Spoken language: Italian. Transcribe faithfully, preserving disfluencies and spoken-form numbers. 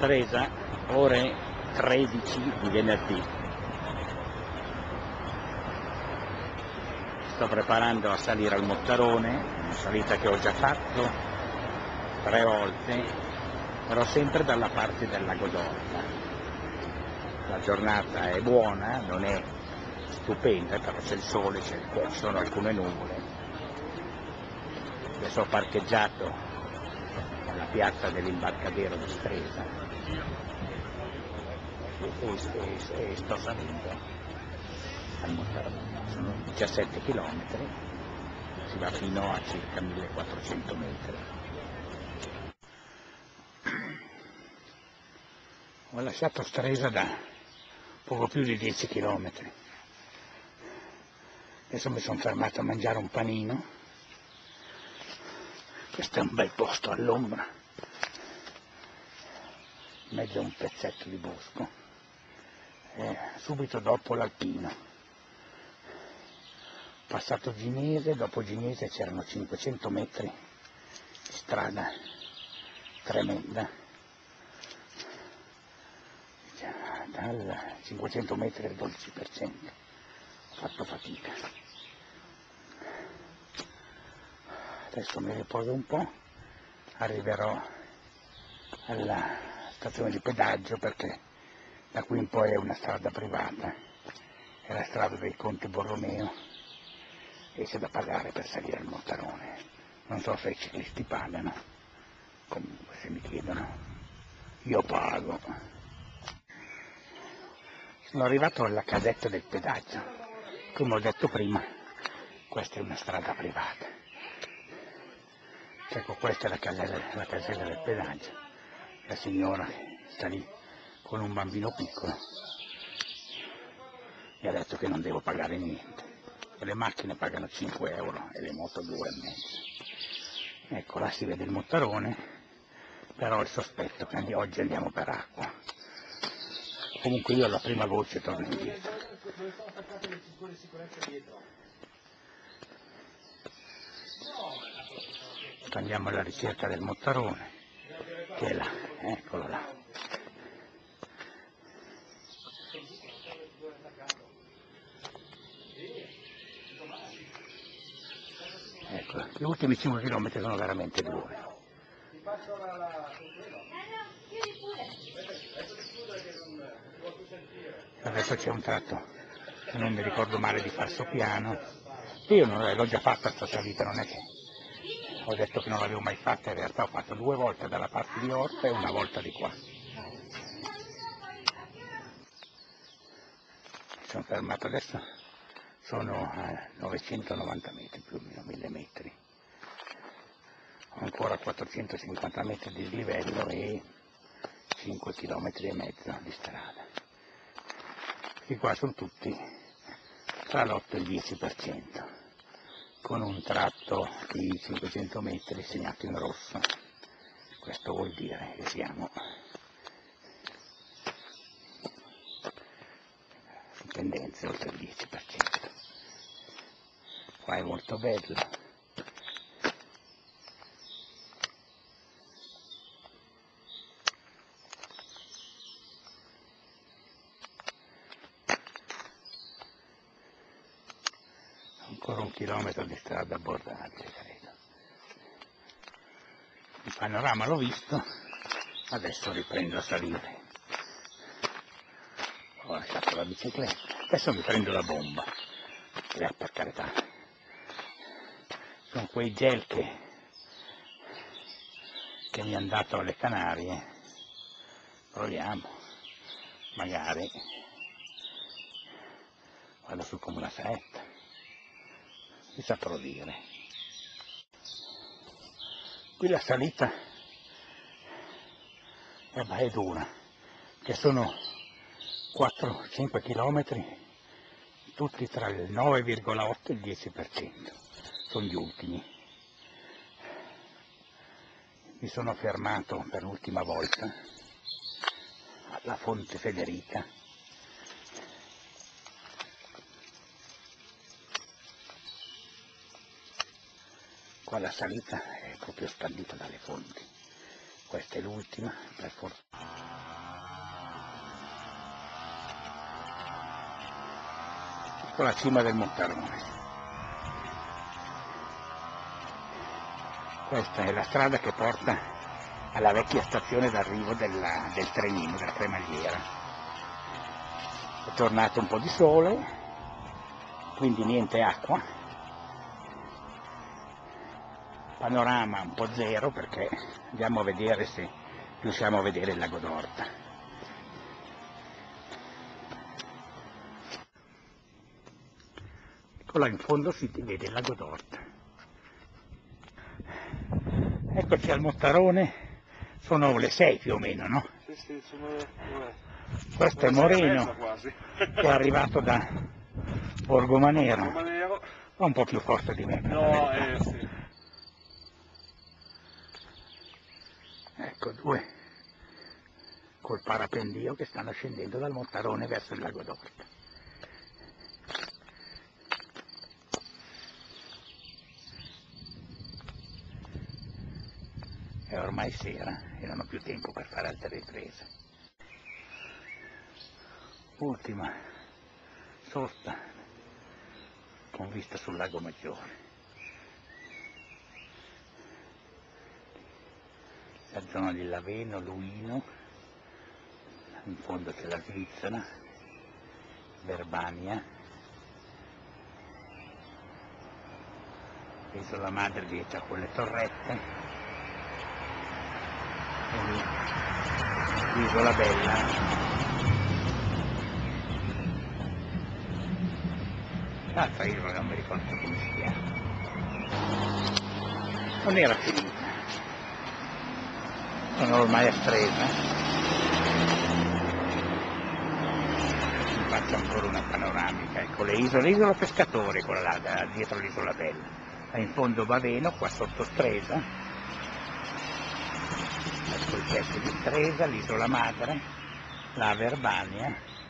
Stresa, ore tredici di venerdì. Sto preparando a salire al Mottarone, una salita che ho già fatto tre volte, però sempre dalla parte del Lago d'Orta. La giornata è buona, non è stupenda, però c'è il sole, c'è il, ci sono alcune nuvole. Adesso ho parcheggiato alla piazza dell'imbarcadero di Stresa e, e, e sto salendo al Mottarone. Sono diciassette chilometri, si va fino a circa millequattrocento metri. Ho lasciato Stresa da poco più di dieci chilometri. Adesso mi sono fermato a mangiare un panino. Questo è un bel posto all'ombra, in mezzo a un pezzetto di bosco, e subito dopo l'Alpino. Passato Ginese, dopo Ginese c'erano cinquecento metri di strada tremenda. Dal cinquecento metri al dodici per cento, ho fatto fatica. Adesso mi riposo un po', arriverò alla stazione di pedaggio perché da qui in poi è una strada privata, è la strada dei Conti Borromeo e c'è da pagare per salire al Mottarone. Non so se i ciclisti pagano, comunque se mi chiedono io pago. Sono arrivato alla casetta del pedaggio, come ho detto prima, questa è una strada privata. Ecco, questa è la casella, la casella del pedaggio, la signora sta lì con un bambino piccolo, mi ha detto che non devo pagare niente, le macchine pagano cinque euro e le moto due e mezzo. Ecco, là si vede il Mottarone, però ho il sospetto che oggi andiamo per acqua. Comunque io alla prima voce torno indietro. Andiamo alla ricerca del Mottarone, che è là, eccolo là. Ecco, gli ultimi cinque chilometri sono veramente duri. Adesso c'è un tratto, se non mi ricordo male, di Falsopiano. Io non l'ho già fatta questa salita, non è che ho detto che non l'avevo mai fatta, in realtà ho fatto due volte dalla parte di Orta e una volta di qua. Mi sono fermato adesso, sono a novecentonovanta metri, più o meno mille metri. Ho ancora quattrocentocinquanta metri di dislivello e cinque chilometri e mezzo di strada. Questi qua sono tutti tra l'otto e il dieci per cento, con un tratto di cinquecento metri segnato in rosso. Questo vuol dire che siamo in tendenza oltre il dieci per cento. Qua è molto bello. Ancora un chilometro di strada abbordabile, credo. Il panorama l'ho visto, adesso riprendo a salire. Ho lasciato la bicicletta, adesso mi prendo la bomba. Eh, per carità, sono quei gel che, che mi hanno dato alle Canarie. Proviamo, magari vado su come una saetta, mi saprò dire. Qui la salita è dura, che sono quattro cinque chilometri, tutti tra il nove virgola otto e il dieci per cento, sono gli ultimi. Mi sono fermato per l'ultima volta alla Fonte Federica. Qua la salita è proprio scandita dalle fonti. Questa è l'ultima, per fortuna. con la cima del Mottarone. Questa è la strada che porta alla vecchia stazione d'arrivo della, del trenino, della cremagliera. È tornato un po' di sole, quindi niente acqua. Panorama un po' zero perché andiamo a vedere se riusciamo a vedere il lago d'Orta. Ecco là in fondo si vede il lago d'Orta. Eccoci al Mottarone, sono le sei più o meno, no? Sì, sì, sono... Dov'è? Questo è Moreno, che è arrivato da Borgomanero, Borgomanero. un po' più forte di me. No, eh sì. Ecco due col parapendio che stanno scendendo dal Mottarone verso il lago d'Orta. È ormai sera e non ho più tempo per fare altre riprese. Ultima sosta con vista sul lago Maggiore. La zona di Laveno, Luino, in fondo c'è la Svizzera, Verbania, l'isola madre di c'ha quelle torrette, e l'isola bella. L'altra isola non mi ricordo come si chiama. Non era finita. Sono ormai a Stresa. Vi faccio ancora una panoramica. Ecco le isole, l'isola Pescatore, quella là, da, dietro l'isola Bella. Là in fondo Baveno, qua sotto Stresa. Ecco il pezzo di Stresa, l'isola madre, la Verbania.